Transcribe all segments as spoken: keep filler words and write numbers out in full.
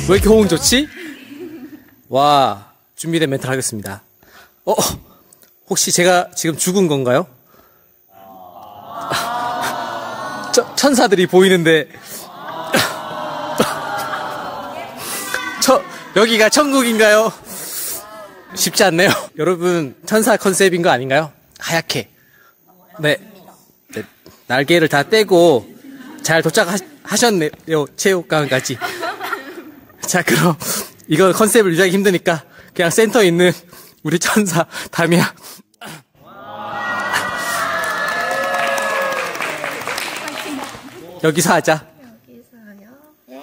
왜 이렇게 호응 좋지? 와, 준비된 멘트를 하겠습니다. 어, 혹시 제가 지금 죽은 건가요? 저, 천사들이 보이는데, 저, 여기가 천국인가요? 쉽지 않네요. 여러분, 천사 컨셉인 거 아닌가요? 하얗게. 네. 네. 날개를 다 떼고 잘 도착하셨네요. 체육관까지. 자, 그럼 이거 컨셉을 유지하기 힘드니까 그냥 센터에 있는 우리 천사 다미야. 여기서 하자. 여기서요? 네.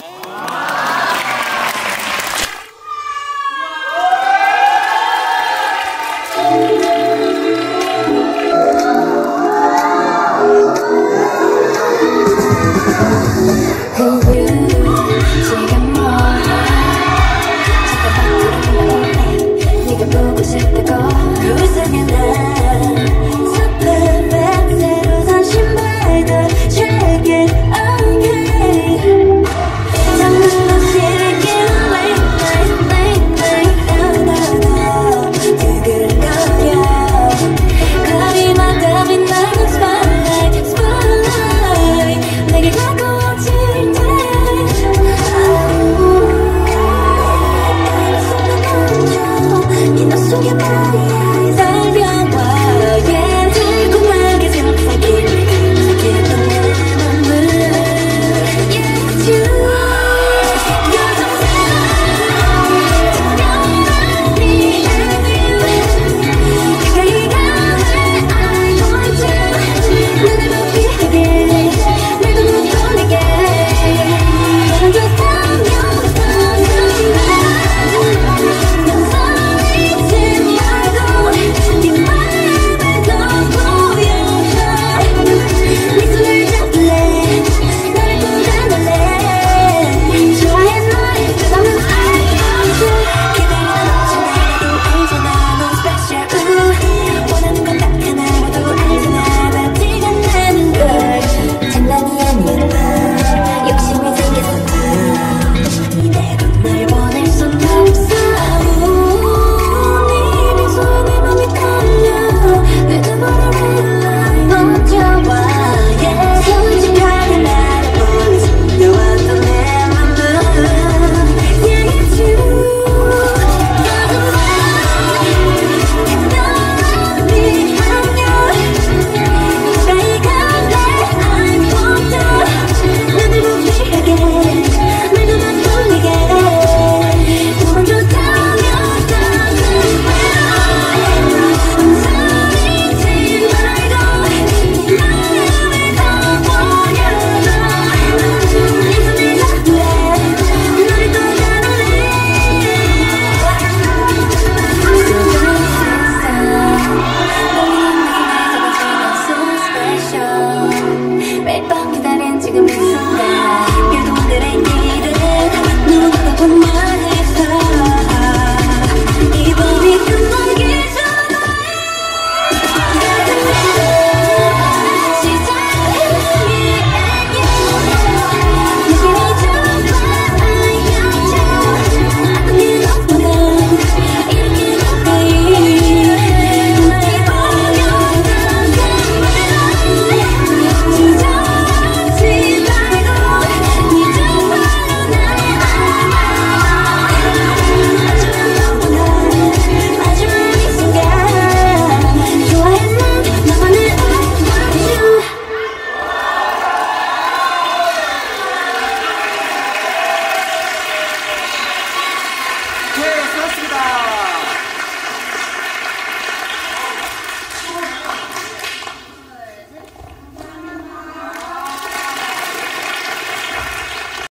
네, 수고하셨습니다.